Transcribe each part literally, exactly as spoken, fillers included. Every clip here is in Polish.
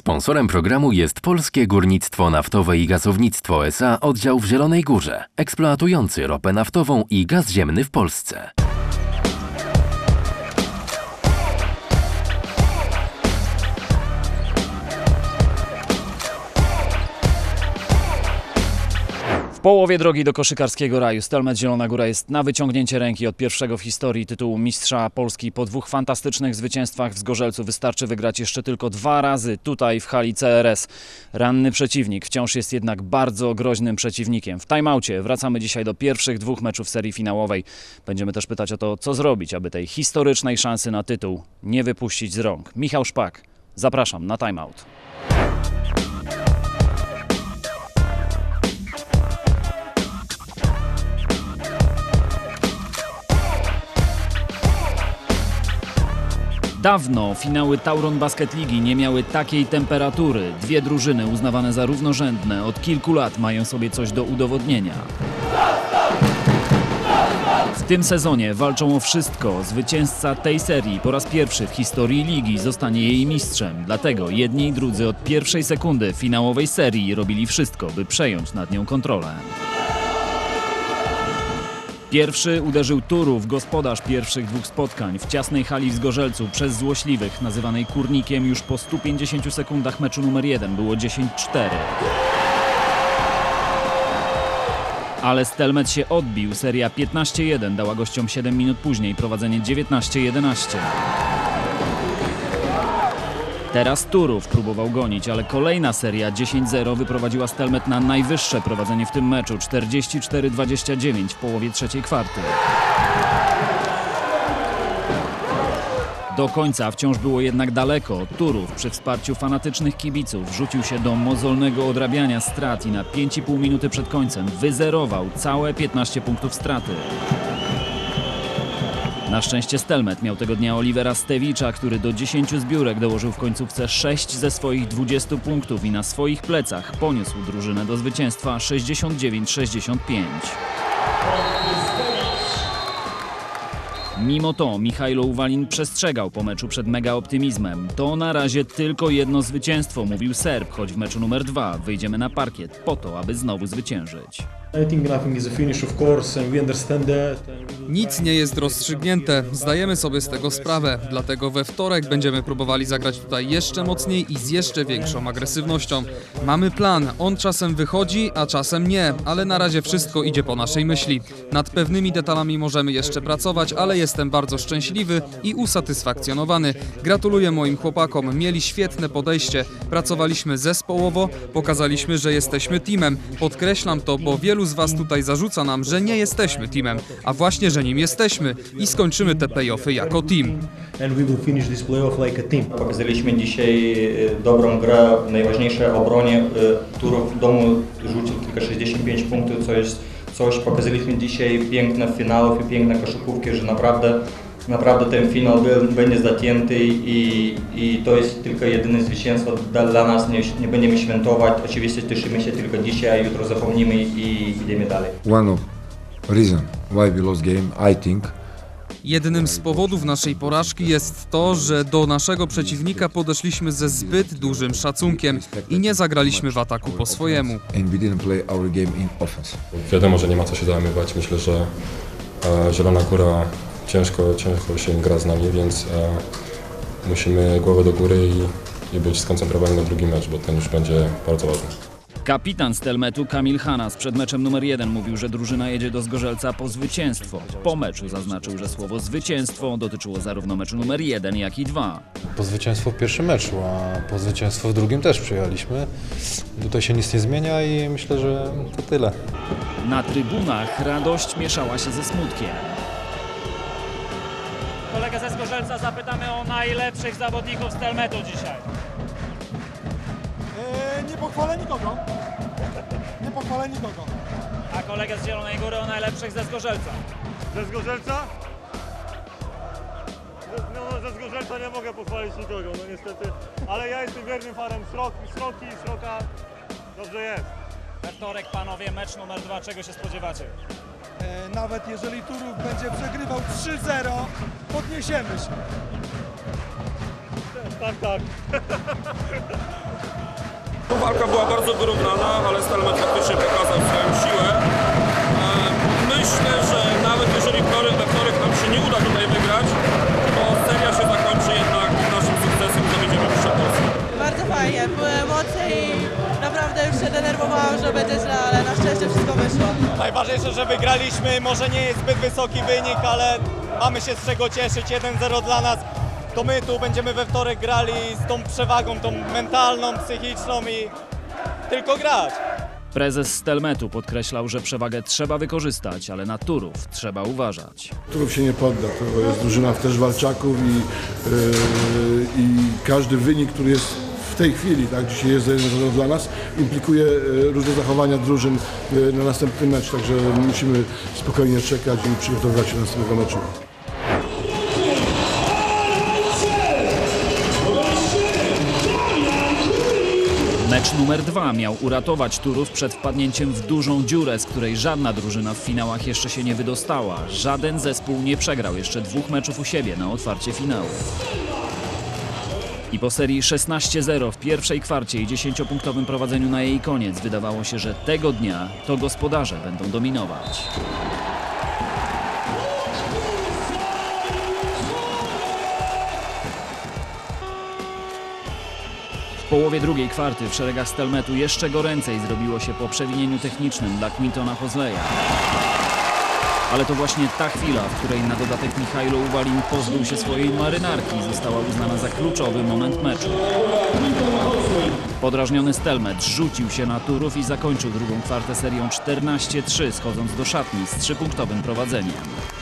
Sponsorem programu jest Polskie Górnictwo Naftowe i Gazownictwo S A oddział w Zielonej Górze, eksploatujący ropę naftową i gaz ziemny w Polsce. W połowie drogi do koszykarskiego raju Stelmet Zielona Góra jest na wyciągnięcie ręki od pierwszego w historii tytułu mistrza Polski. Po dwóch fantastycznych zwycięstwach w Zgorzelcu wystarczy wygrać jeszcze tylko dwa razy tutaj w hali C R S. Ranny przeciwnik wciąż jest jednak bardzo groźnym przeciwnikiem. W timeoutie wracamy dzisiaj do pierwszych dwóch meczów serii finałowej. Będziemy też pytać o to, co zrobić, aby tej historycznej szansy na tytuł nie wypuścić z rąk. Michał Szpak, zapraszam na timeout. Dawno finały Tauron Basket Ligi nie miały takiej temperatury. Dwie drużyny uznawane za równorzędne od kilku lat mają sobie coś do udowodnienia. W tym sezonie walczą o wszystko. Zwycięzca tej serii po raz pierwszy w historii ligi zostanie jej mistrzem. Dlatego jedni i drudzy od pierwszej sekundy finałowej serii robili wszystko, by przejąć nad nią kontrolę. Pierwszy uderzył Turów, gospodarz pierwszych dwóch spotkań. W ciasnej hali w Zgorzelcu przez złośliwych, nazywanej Kurnikiem, już po stu pięćdziesięciu sekundach meczu numer jeden było dziesięć cztery. Ale Stelmet się odbił. Seria piętnaście jeden dała gościom siedem minut później prowadzenie dziewiętnaście jedenaście. Teraz Turów próbował gonić, ale kolejna seria dziesięć zero wyprowadziła Stelmet na najwyższe prowadzenie w tym meczu czterdzieści cztery dwadzieścia dziewięć w połowie trzeciej kwarty. Do końca wciąż było jednak daleko. Turów przy wsparciu fanatycznych kibiców rzucił się do mozolnego odrabiania strat i na pięć i pół minuty przed końcem wyzerował całe piętnaście punktów straty. Na szczęście Stelmet miał tego dnia Olivera Stewicza, który do dziesięciu zbiórek dołożył w końcówce sześć ze swoich dwudziestu punktów i na swoich plecach poniósł drużynę do zwycięstwa sześćdziesiąt dziewięć sześćdziesiąt pięć. Mimo to Michajlo Uwalin przestrzegał po meczu przed mega optymizmem. To na razie tylko jedno zwycięstwo, mówił Serb, choć w meczu numer dwa wyjdziemy na parkiet po to, aby znowu zwyciężyć. Nic nie jest rozstrzygnięte, zdajemy sobie z tego sprawę, dlatego we wtorek będziemy próbowali zagrać tutaj jeszcze mocniej i z jeszcze większą agresywnością. Mamy plan, on czasem wychodzi, a czasem nie, ale na razie wszystko idzie po naszej myśli. Nad pewnymi detalami możemy jeszcze pracować, ale jestem bardzo szczęśliwy i usatysfakcjonowany. Gratuluję moim chłopakom, mieli świetne podejście, pracowaliśmy zespołowo, pokazaliśmy, że jesteśmy teamem. Podkreślam to, bo wielu z was tutaj zarzuca nam, że nie jesteśmy teamem, a właśnie, że nim jesteśmy i skończymy te play-offy jako team. Pokazaliśmy dzisiaj dobrą grę, najważniejsze obronie. Turów w domu rzucił tylko sześćdziesiąt pięć punktów, co jest coś. Pokazaliśmy dzisiaj piękne finałów i piękne koszykówki, że naprawdę, naprawdę ten finał będzie zacięty i, i to jest tylko jedyne zwycięstwo dla nas. Nie, nie będziemy świętować, oczywiście cieszymy się tylko dzisiaj, jutro zapomnimy i idziemy dalej. One of reason why we lost game, I think. Jednym z powodów naszej porażki jest to, że do naszego przeciwnika podeszliśmy ze zbyt dużym szacunkiem i nie zagraliśmy w ataku po swojemu. And we didn't play our game in offense. Wiadomo, że nie ma co się załamywać. Myślę, że e, Zielona Góra ciężko, ciężko się gra z nami, więc e, musimy głowę do góry i, i być skoncentrowani na drugi mecz, bo ten już będzie bardzo ważny. Kapitan Stelmetu Kamil Hanas przed meczem numer jeden mówił, że drużyna jedzie do Zgorzelca po zwycięstwo. Po meczu zaznaczył, że słowo zwycięstwo dotyczyło zarówno meczu numer jeden, jak i dwa. Po zwycięstwo w pierwszym meczu, a po zwycięstwo w drugim też przyjechaliśmy. Tutaj się nic nie zmienia i myślę, że to tyle. Na trybunach radość mieszała się ze smutkiem. Kolegę ze Zgorzelca zapytamy o najlepszych zawodników Stelmetu dzisiaj. Nie pochwalę nikogo. Nie pochwalę nikogo. A kolega z Zielonej Góry o najlepszych ze Zgorzelca. Ze Zgorzelca? No, ze Zgorzelca nie mogę pochwalić nikogo, no niestety. Ale ja jestem wiernym fanem Sroki, Sroki, Sroka. Dobrze jest. We wtorek, panowie, mecz numer dwa. Czego się spodziewacie? E, nawet jeżeli Turów będzie przegrywał trzy zero, podniesiemy się. Tak, tak. walka była bardzo wyrównana, ale Stelmet faktycznie pokazał swoją siłę. Myślę, że nawet jeżeli we wtorek nam się nie uda tutaj wygrać, to seria się zakończy jednak naszym sukcesem, co będziemy w Polsce. Bardzo fajnie, były emocje i naprawdę już się denerwowałam, że będzie źle, ale na szczęście wszystko wyszło. Najważniejsze, że wygraliśmy, może nie jest zbyt wysoki wynik, ale mamy się z czego cieszyć, jeden zero dla nas. To my tu będziemy we wtorek grali z tą przewagą, tą mentalną, psychiczną i tylko grać. Prezes Stelmetu podkreślał, że przewagę trzeba wykorzystać, ale na Turów trzeba uważać. Turów się nie podda, to jest drużyna też walczaków i, yy, i każdy wynik, który jest w tej chwili, tak, dzisiaj jest jeden dla nas, implikuje różne zachowania drużyn na następny mecz, także musimy spokojnie czekać i przygotowywać się do następnego meczu. Mecz numer dwa miał uratować Turów przed wpadnięciem w dużą dziurę, z której żadna drużyna w finałach jeszcze się nie wydostała. Żaden zespół nie przegrał jeszcze dwóch meczów u siebie na otwarcie finału. I po serii szesnaście zero w pierwszej kwarcie i dziesięciopunktowym prowadzeniu na jej koniec wydawało się, że tego dnia to gospodarze będą dominować. W połowie drugiej kwarty w szeregach Stelmetu jeszcze goręcej zrobiło się po przewinieniu technicznym dla Quintona Hosleya. Ale to właśnie ta chwila, w której na dodatek Michailo Uwalin pozbył się swojej marynarki, została uznana za kluczowy moment meczu. Podrażniony Stelmet rzucił się na Turów i zakończył drugą kwartę serią czternaście trzy, schodząc do szatni z trzypunktowym prowadzeniem.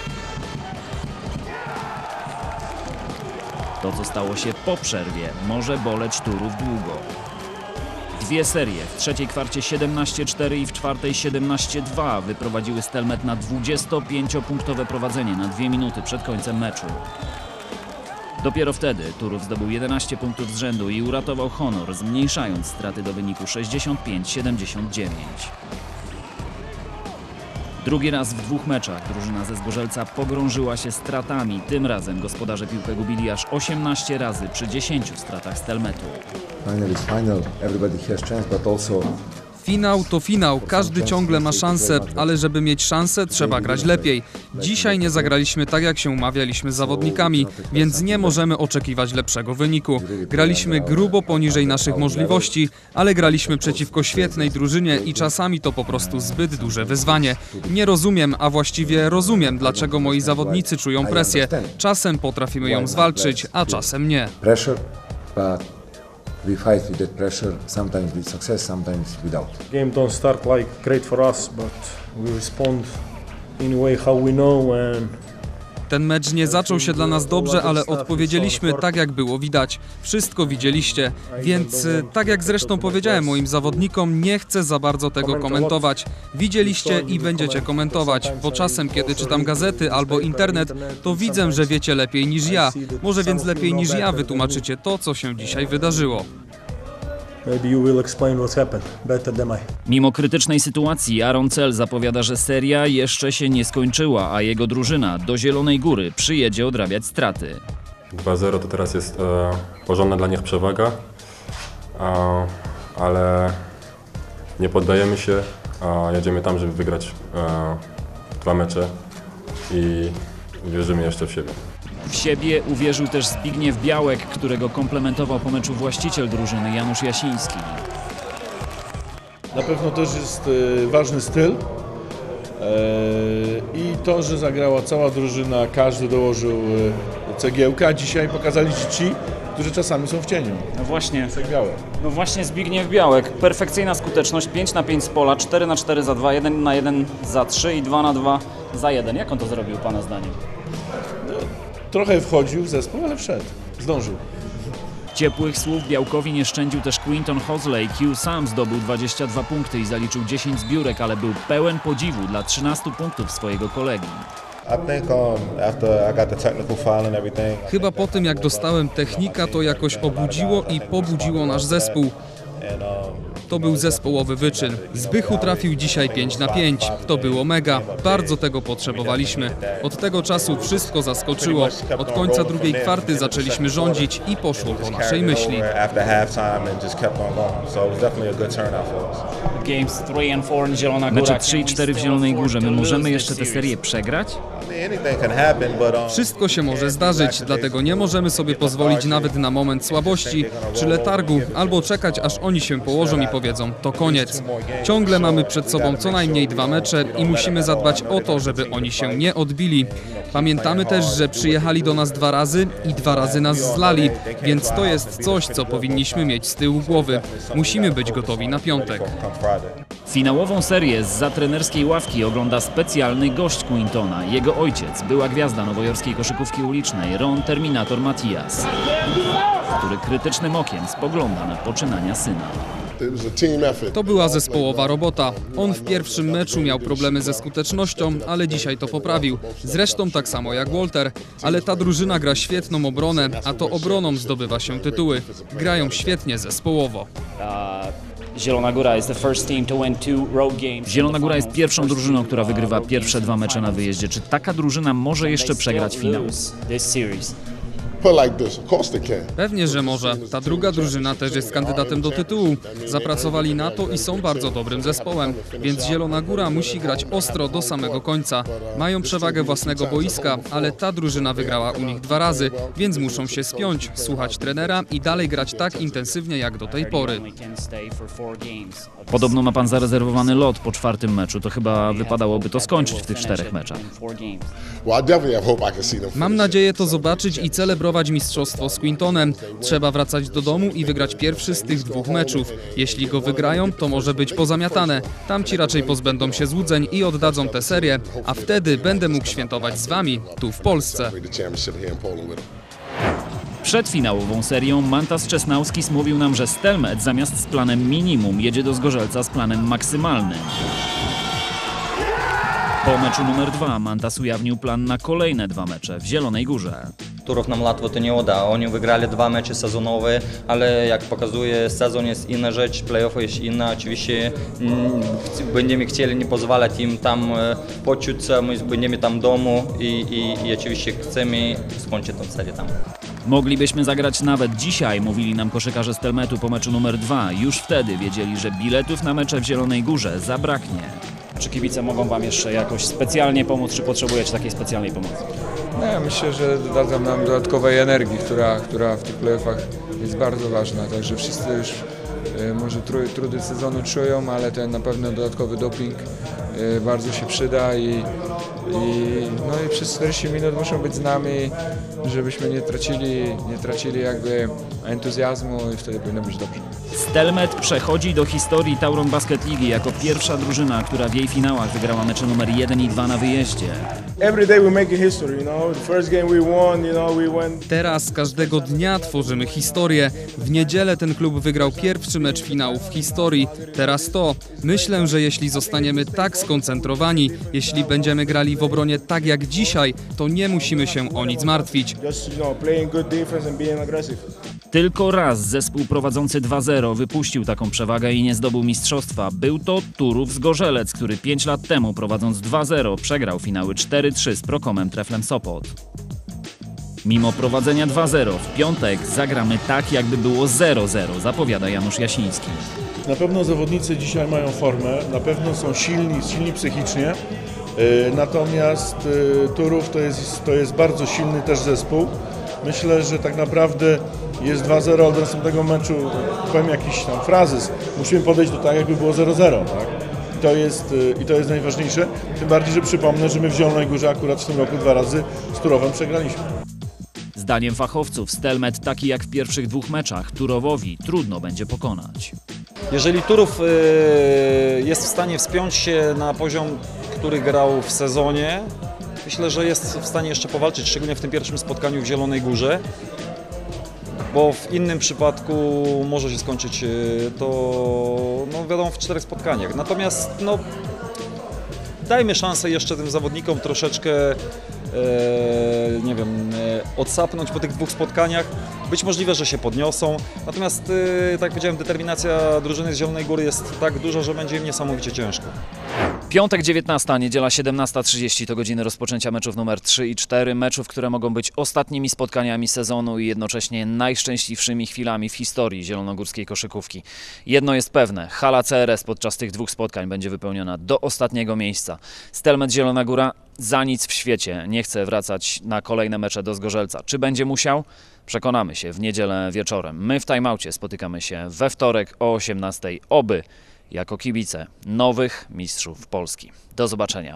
To, co stało się po przerwie, może boleć Turów długo. Dwie serie, w trzeciej kwarcie siedemnaście cztery i w czwartej siedemnaście dwa wyprowadziły Stelmet na dwudziestopięciopunktowe prowadzenie na dwie minuty przed końcem meczu. Dopiero wtedy Turów zdobył jedenaście punktów z rzędu i uratował honor, zmniejszając straty do wyniku sześćdziesiąt pięć siedemdziesiąt dziewięć. Drugi raz w dwóch meczach drużyna ze Zgorzelca pogrążyła się stratami. Tym razem gospodarze piłkę gubili aż osiemnaście razy przy dziesięciu stratach Stelmetu. Finał to finał, każdy ciągle ma szansę, ale żeby mieć szansę, trzeba grać lepiej. Dzisiaj nie zagraliśmy tak, jak się umawialiśmy z zawodnikami, więc nie możemy oczekiwać lepszego wyniku. Graliśmy grubo poniżej naszych możliwości, ale graliśmy przeciwko świetnej drużynie i czasami to po prostu zbyt duże wyzwanie. Nie rozumiem, a właściwie rozumiem, dlaczego moi zawodnicy czują presję. Czasem potrafimy ją zwalczyć, a czasem nie. We fight with that pressure, sometimes with success, sometimes without. Game don't start like great for us, but we respond in a way how we know and Ten mecz nie zaczął się dla nas dobrze, ale odpowiedzieliśmy tak, jak było widać. Wszystko widzieliście, więc tak jak zresztą powiedziałem moim zawodnikom, nie chcę za bardzo tego komentować. Widzieliście i będziecie komentować, bo czasem, kiedy czytam gazety albo internet, to widzę, że wiecie lepiej niż ja. Może więc lepiej niż ja wytłumaczycie to, co się dzisiaj wydarzyło. Mimo krytycznej sytuacji Aaron Cell zapowiada, że seria jeszcze się nie skończyła, a jego drużyna do Zielonej Góry przyjedzie odrabiać straty. dwa zero to teraz jest e, porządna dla nich przewaga, e, ale nie poddajemy się, a jedziemy tam, żeby wygrać e, dwa mecze i wierzymy jeszcze w siebie. W siebie uwierzył też Zbigniew Białek, którego komplementował po meczu właściciel drużyny Janusz Jasiński. Na pewno też jest e, ważny styl e, i to, że zagrała cała drużyna, każdy dołożył e, cegiełkę, a dzisiaj pokazali ci, którzy czasami są w cieniu. No właśnie, Białek. no właśnie Zbigniew Białek. Perfekcyjna skuteczność, pięć na pięć z pola, cztery na cztery za dwa, jeden na jeden za trzy i dwa na dwa za jeden. Jak on to zrobił, pana zdaniem? Trochę wchodził w zespół, ale wszedł, zdążył. Ciepłych słów Białkowi nie szczędził też Quinton Hosley. Q sam zdobył dwadzieścia dwa punkty i zaliczył dziesięć zbiórek, ale był pełen podziwu dla trzynastu punktów swojego kolegi. Chyba po tym, jak dostałem technika, to jakoś obudziło i pobudziło nasz zespół. To był zespołowy wyczyn. Zbychu trafił dzisiaj pięć na pięć. To było mega. Bardzo tego potrzebowaliśmy. Od tego czasu wszystko zaskoczyło. Od końca drugiej kwarty zaczęliśmy rządzić i poszło po naszej myśli. Mecze trzy i cztery w Zielonej Górze. My możemy jeszcze tę serię przegrać? Wszystko się może zdarzyć, dlatego nie możemy sobie pozwolić nawet na moment słabości czy letargu, albo czekać, aż oni się położą i powiedzą, to koniec. Ciągle mamy przed sobą co najmniej dwa mecze i musimy zadbać o to, żeby oni się nie odbili. Pamiętamy też, że przyjechali do nas dwa razy i dwa razy nas zlali, więc to jest coś, co powinniśmy mieć z tyłu głowy. Musimy być gotowi na piątek. Finałową serię zza trenerskiej ławki ogląda specjalny gość Quintona. Jego ojciec, była gwiazda nowojorskiej koszykówki ulicznej, Ron Terminator Matias, który krytycznym okiem spogląda na poczynania syna. To była zespołowa robota. On w pierwszym meczu miał problemy ze skutecznością, ale dzisiaj to poprawił. Zresztą tak samo jak Walter. Ale ta drużyna gra świetną obronę, a to obroną zdobywa się tytuły. Grają świetnie zespołowo. Zielona Góra is the first team to win two road games. Zielona Góra jest pierwszą drużyną, która wygrywa pierwsze dwa mecze na wyjeździe. Czy taka drużyna może jeszcze przegrać finał? Pewnie, że może. Ta druga drużyna też jest kandydatem do tytułu. Zapracowali na to i są bardzo dobrym zespołem, więc Zielona Góra musi grać ostro do samego końca. Mają przewagę własnego boiska, ale ta drużyna wygrała u nich dwa razy, więc muszą się spiąć, słuchać trenera i dalej grać tak intensywnie jak do tej pory. Podobno ma pan zarezerwowany lot po czwartym meczu. To chyba wypadałoby to skończyć w tych czterech meczach. Mam nadzieję to zobaczyć i celebrować mistrzostwo z Quintonem. Trzeba wracać do domu i wygrać pierwszy z tych dwóch meczów. Jeśli go wygrają, to może być pozamiatane. Tamci raczej pozbędą się złudzeń i oddadzą tę serię, a wtedy będę mógł świętować z wami, tu w Polsce. Przed finałową serią Mantas Czesnauskis mówił nam, że Stelmet zamiast z planem minimum jedzie do Zgorzelca z planem maksymalnym. Po meczu numer dwa Mantas ujawnił plan na kolejne dwa mecze w Zielonej Górze. Turów nam łatwo to nie uda. Oni wygrali dwa mecze sezonowe, ale jak pokazuje, sezon jest inna rzecz, playoff jest inna. Oczywiście mm, będziemy chcieli nie pozwalać im tam e, poczuć się, my będziemy tam w domu i, i, i oczywiście chcemy skończyć tę serię tam. Moglibyśmy zagrać nawet dzisiaj, mówili nam koszykarze Stelmetu po meczu numer dwa. Już wtedy wiedzieli, że biletów na mecze w Zielonej Górze zabraknie. Czy kibice mogą wam jeszcze jakoś specjalnie pomóc, czy potrzebujecie takiej specjalnej pomocy? No, ja myślę, że dodadzą nam dodatkowej energii, która, która w tych playoffach jest bardzo ważna. Także wszyscy już y, może tru, trudy sezonu czują, ale ten na pewno dodatkowy doping y, bardzo się przyda i, i, no i przez czterdzieści minut muszą być z nami, żebyśmy nie tracili, nie tracili jakby entuzjazmu i wtedy powinno być dobrze. Stelmet przechodzi do historii Tauron Basket Ligi jako pierwsza drużyna, która w jej finałach wygrała mecze numer jeden i dwa na wyjeździe. Teraz każdego dnia tworzymy historię. W niedzielę ten klub wygrał pierwszy mecz finału w historii. Teraz to. Myślę, że jeśli zostaniemy tak skoncentrowani, jeśli będziemy grali w obronie tak jak dzisiaj, to nie musimy się o nic martwić. Tylko raz zespół prowadzący dwa zero wypuścił taką przewagę i nie zdobył mistrzostwa. Był to Turów Zgorzelec, który pięć lat temu prowadząc dwa zero przegrał finały cztery trzy z Procomem Treflem Sopot. Mimo prowadzenia dwa zero w piątek zagramy tak, jakby było zero zero, zapowiada Janusz Jasiński. Na pewno zawodnicy dzisiaj mają formę, na pewno są silni, silni psychicznie, natomiast Turów to jest, to jest bardzo silny też zespół. Myślę, że tak naprawdę jest dwa zero od następnego meczu, powiem jakiś tam frazes, musimy podejść do tak, jakby było zero zero, tak? I to jest, i to jest najważniejsze, tym bardziej, że przypomnę, że my w Zielonej Górze akurat w tym roku dwa razy z Turowem przegraliśmy. Zdaniem fachowców Stelmet, taki jak w pierwszych dwóch meczach, Turowowi trudno będzie pokonać. Jeżeli Turów jest w stanie wspiąć się na poziom, który grał w sezonie, myślę, że jest w stanie jeszcze powalczyć, szczególnie w tym pierwszym spotkaniu w Zielonej Górze, bo w innym przypadku może się skończyć to, no wiadomo, w czterech spotkaniach. Natomiast no, dajmy szansę jeszcze tym zawodnikom troszeczkę, e, nie wiem, e, odsapnąć po tych dwóch spotkaniach. być możliwe, że się podniosą. Natomiast, y, tak jak powiedziałem, determinacja drużyny z Zielonej Góry jest tak duża, że będzie im niesamowicie ciężko. Piątek dziewiętnasta, niedziela siedemnasta trzydzieści to godziny rozpoczęcia meczów numer trzy i cztery. Meczów, które mogą być ostatnimi spotkaniami sezonu i jednocześnie najszczęśliwszymi chwilami w historii zielonogórskiej koszykówki. Jedno jest pewne, hala C R S podczas tych dwóch spotkań będzie wypełniona do ostatniego miejsca. Stelmet Zielona Góra za nic w świecie nie chce wracać na kolejne mecze do Zgorzelca. Czy będzie musiał? Przekonamy się w niedzielę wieczorem. My w timeoutie spotykamy się we wtorek o osiemnastej. Oby jako kibice nowych mistrzów Polski. Do zobaczenia.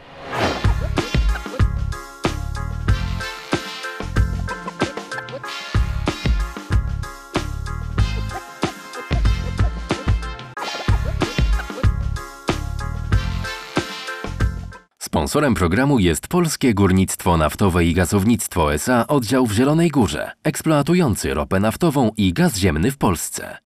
Sponsorem programu jest Polskie Górnictwo Naftowe i Gazownictwo S A oddział w Zielonej Górze, eksploatujący ropę naftową i gaz ziemny w Polsce.